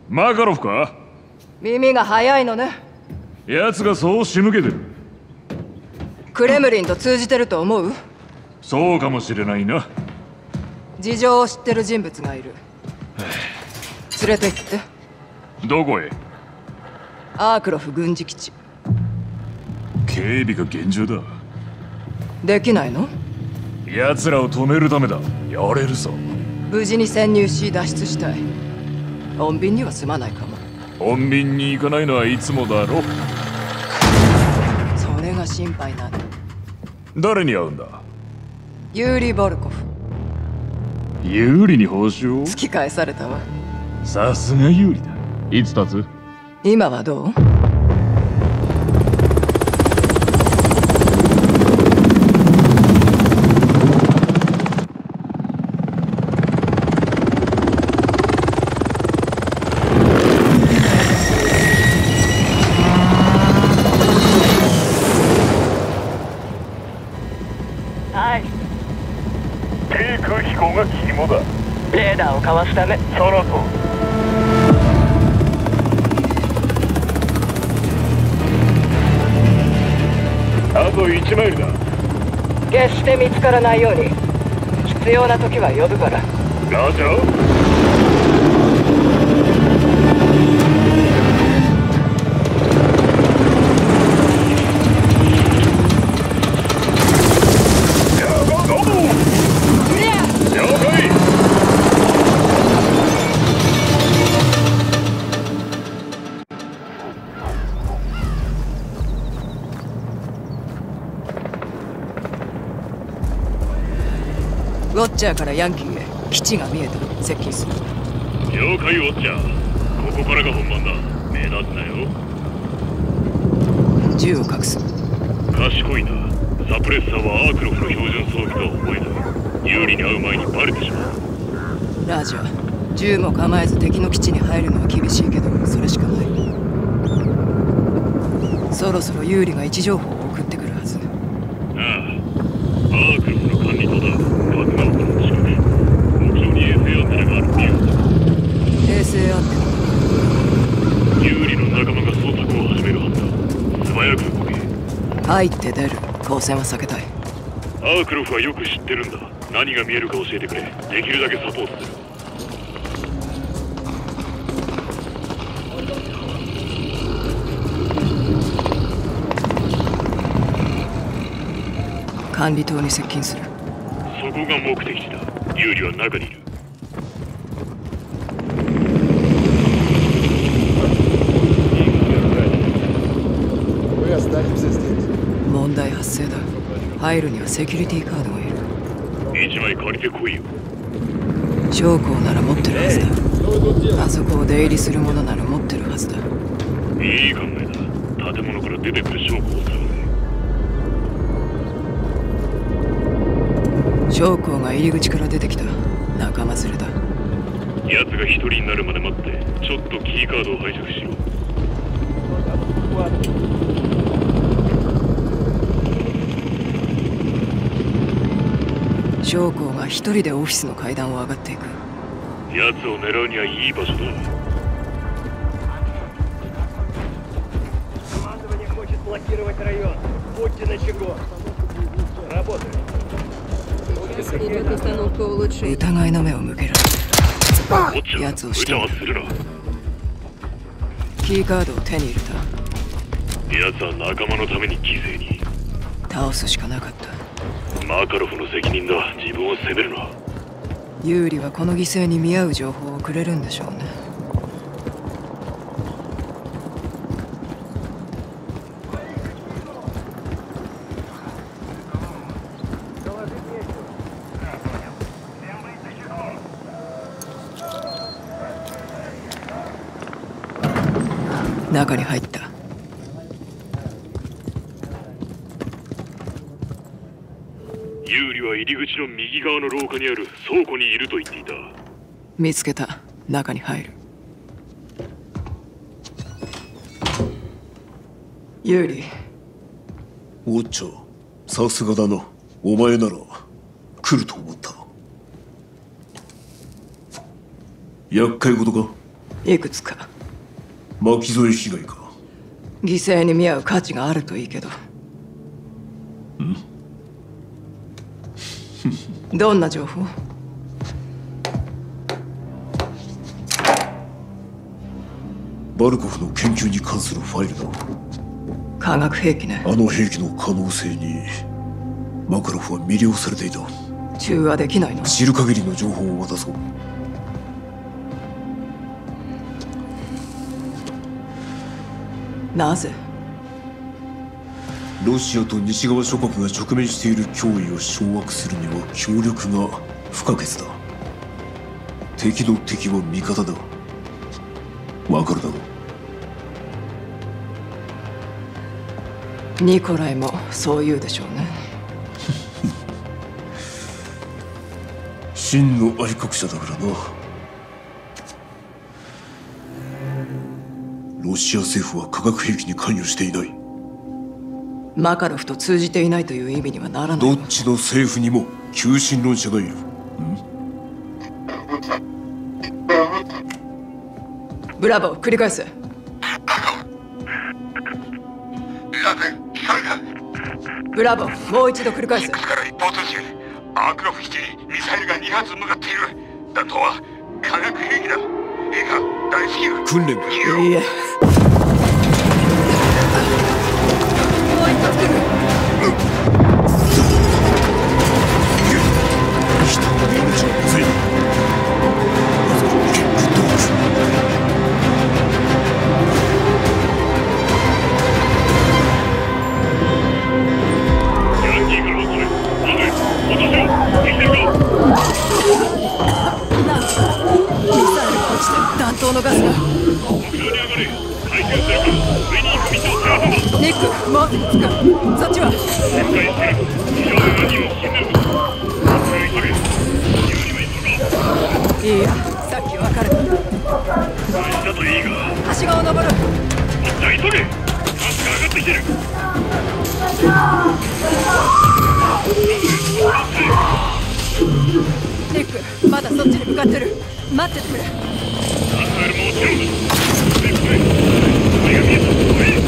マカロフか？ 耳が早いのね。 奴がそう仕向けてる。 クレムリンと通じてると思う？ そうかもしれないな。 事情を知ってる人物がいる。連れて行って。 どこへ？ アークロフ軍事基地。 警備が厳重だ。 できないの？ 奴らを止めるためだ。やれるぞ。 無事に潜入し脱出したい。穏便には済まないかも。 穏便に行かないのはいつもだろ。 それが心配なの。 誰に会うんだ？ ユーリ・ボルコフ。 有利に報酬を？ 突き返されたわ。 さすが有利だ。いつ立つ？ 今はどう？ 低空飛行が肝だ。 レーダーをかわすため。 そのとあと1マイルだ。 決して見つからないように。必要な時は呼ぶから。 ラジャー。 ウォッチャーからヤンキーへ基地が見えた。接近する。 了解ウォッチャー。ここからが本番だ。目立つなよ。 銃を隠す。 賢いな。サプレッサーはアークロフの標準装備とは思えない。有利に会う前にバレてしまう。 ラジャー、銃も構えず敵の基地に入るのは厳しいけど、それしかない。そろそろ有利が位置情報を送ってくるはず。 ああ、アークロフの管理とだ。爆弾の近く。屋上に衛星アンテナがあるっていう。 衛星アンテナ。 有利の仲間が捜索を始めるはずだ。素早く動け。 入って出る。光線は避けたい。 アークロフはよく知ってるんだ。何が見えるか教えてくれ。できるだけサポートする。 管理棟に接近する。 そこが目的地だ。有利は中にいる。 問題発生だ。入るにはセキュリティカードがいる。 1枚借りてこいよ。 将校なら持ってるはずだ。あそこを出入りする者なら持ってるはずだ。 いい考えだ。建物から出てくる将校を探せ。 将校が入り口から出てきた。仲間連れだ。 奴が一人になるまで待って、ちょっとキーカードを拝借しろ。 将校が一人でオフィスの階段を上がっていく。 奴を狙うにはいい場所だ。 疑いの目を向ける。奴をしてするな。 キーカードを手に入れ奴は仲間のために犠牲に。 た。倒すしかなかった。 マカロフの責任だ。自分を責めるな。 有利はこの犠牲に見合う情報をくれるんでしょうね。中に入った。 有利は入り口の右側の廊下にある倉庫にいると言っていた。 見つけた。中に入る。有利。 ウォッチャー、さすがだな。お前なら来ると思った。厄介事か？ いくつか巻き添え被害か。 犠牲に見合う価値があるといいけど。どんな情報？ バルコフの研究に関するファイルだ。 化学兵器ね。 あの兵器の可能性にマカロフは魅了されていた。 中和できないの？ 知る限りの情報を渡そう。 なぜ？ ロシアと西側諸国が直面している脅威を掌握するには協力が不可欠だ。敵の敵は味方だ。わかるだろう。 ニコライもそう言うでしょうね。 真の愛国者だからな。ロシア政府は化学兵器に関与していない。 マカロフと通じていないという意味にはならない。 どっちの政府にも求心論者がいる。 ブラボー、繰り返せ。ブラボー、もう一度繰り返せ。 から一方通信。アークロフ基地にミサイルが2発向かっている。弾頭は化学兵器だ。いいか、大至急訓練だ。 いいえ。もう一発来る。 人の命はまずい。まずは行け、グッドワーヤンキーから遅れ。なぜ私を生きてるか。 ミサイルが落ちて弾頭のガスが。 屋上に上がれ。回収するから上に行く道を探すんだ。 ニック、もうすぐ着く。そっちは？ 了解してる。非常に何を死んでるぞ。急げ。自由にも行くのか。 いいや、さっき別れた。 大事だといいが。 はしごを登る。 もっと急げ。ガスが上がってきてる。 ニック、まだそっちに向かってる。待っててくれ。 ガスあるも落ちるんだ。これ。あれが見えた。